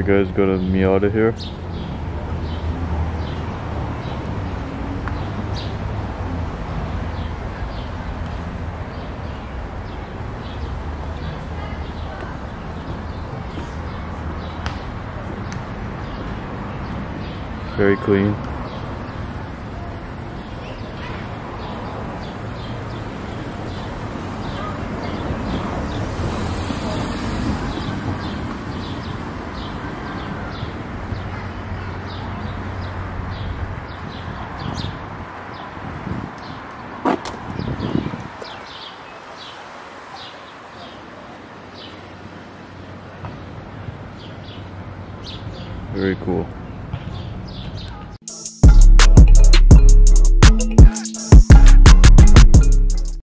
Alright guys, go to Miata here. Very clean. Very cool.